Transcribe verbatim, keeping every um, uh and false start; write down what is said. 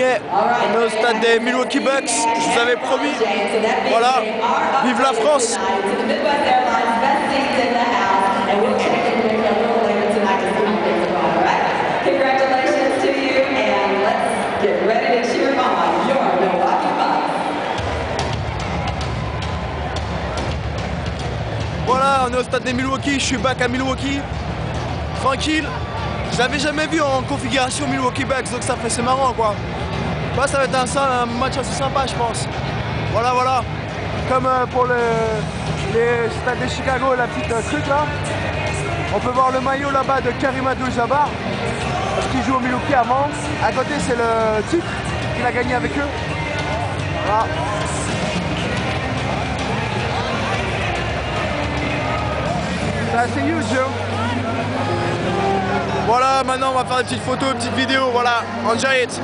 est, on est au stade des Milwaukee Bucks, je vous avais promis. Voilà, vive la France! Voilà, on est au stade des Milwaukee, je suis back à Milwaukee. Tranquille. Je l'avais jamais vu en configuration Milwaukee Bucks, donc ça fait c'est marrant quoi. Bah, ça va être un, un match assez sympa je pense. Voilà voilà. Comme euh, pour le, les stades de Chicago et la petite euh, truc là. On peut voir le maillot là-bas de Karim Abdul-Jabbar, parce qu'il joue au Milwaukee avant. À côté c'est le titre qu'il a gagné avec eux. Voilà. C'est assez huge hein. Voilà, maintenant on va faire des petites photos, des petites vidéos, voilà, enjoy it.